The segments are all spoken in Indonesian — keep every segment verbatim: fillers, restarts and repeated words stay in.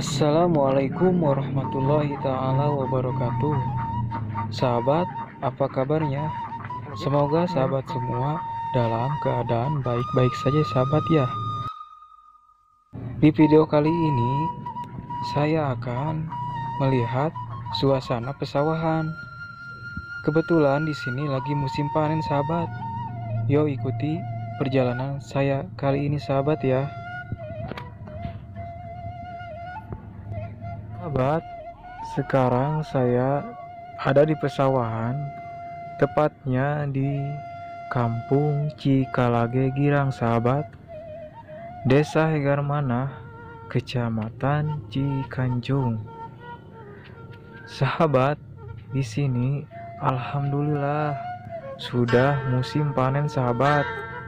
Assalamualaikum warahmatullahi ta'ala wabarakatuh. Sahabat, apa kabarnya? Semoga sahabat semua dalam keadaan baik-baik saja sahabat ya. Di video kali ini saya akan melihat suasana pesawahan. Kebetulan di sini lagi musim panen sahabat. Yuk ikuti perjalanan saya kali ini sahabat ya. Sahabat, sekarang saya ada di pesawahan, tepatnya di Kampung Cikalage Girang sahabat, Desa Hegarmanah, Kecamatan Cikanjung. Sahabat, di sini alhamdulillah sudah musim panen sahabat.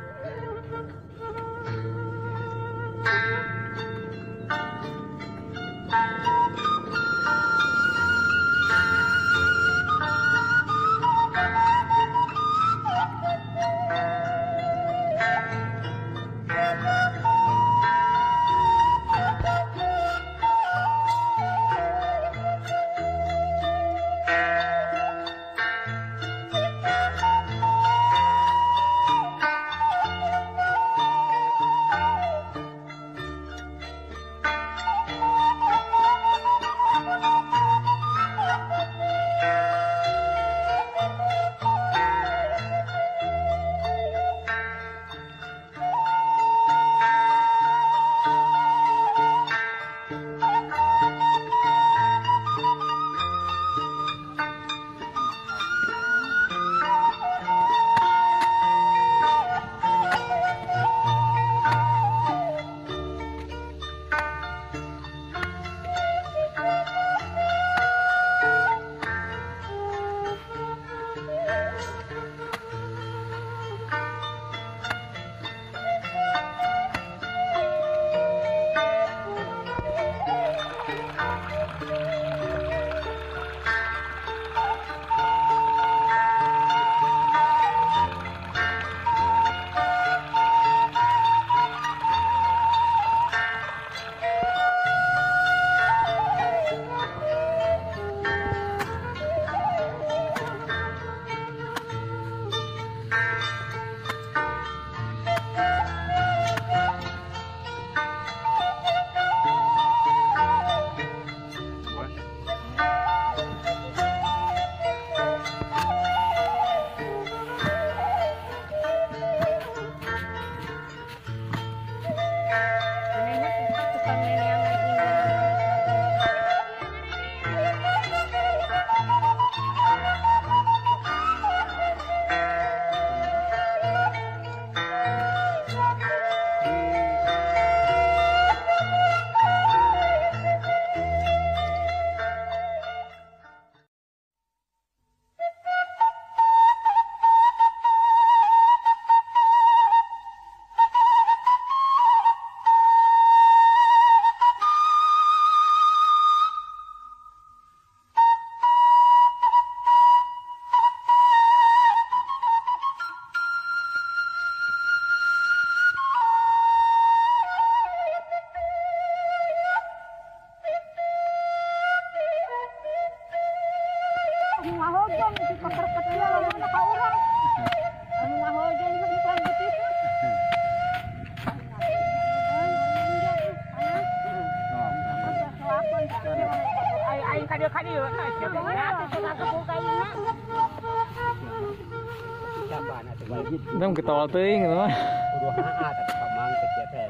Kita ketawa teuing gitu mah. Udah haa tapi pamang kecil teh.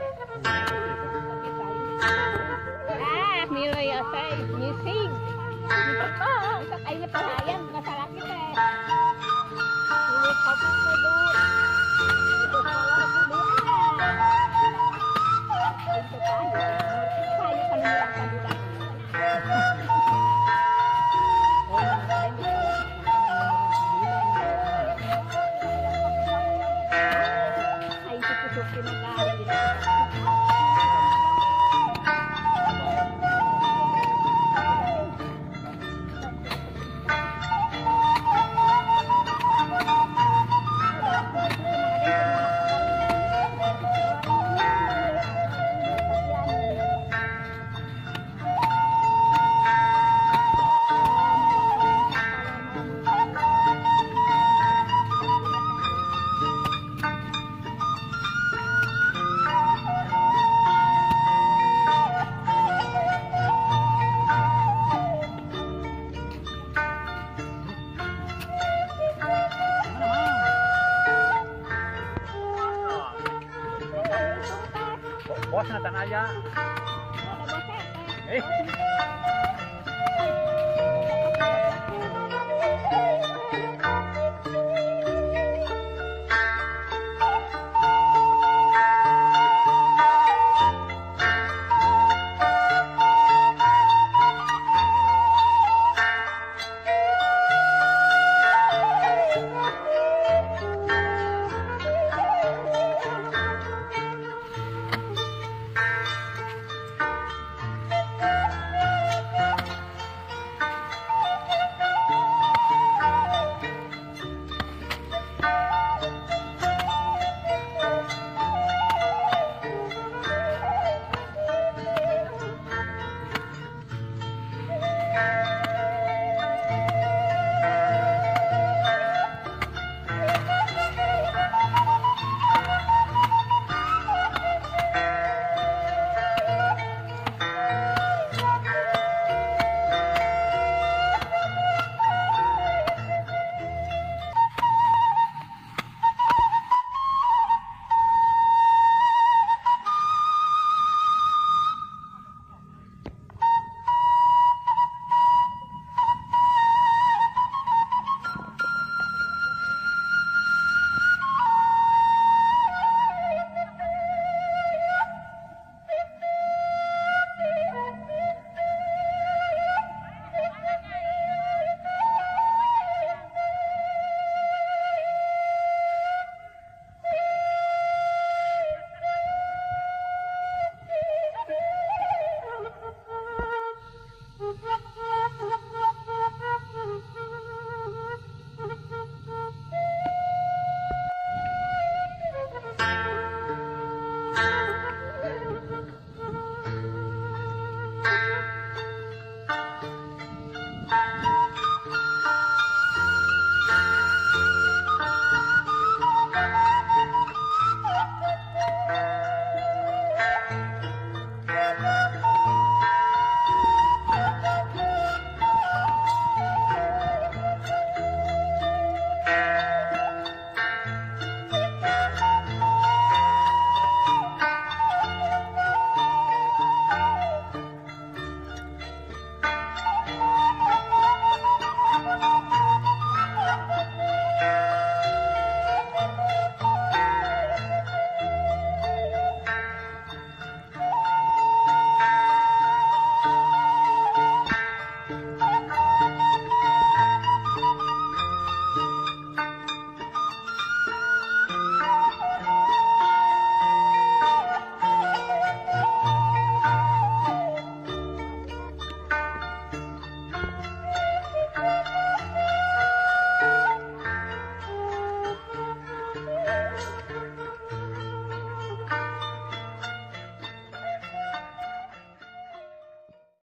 Ah, nilai ya saya missing. Oh, sak ayeuna pelayan masalah kita. Ini kopi kudu. Itu salah kudu. Itu kan. Saya kan bilang tadi kan. Bos natan aja. Ada bosnya. Eh.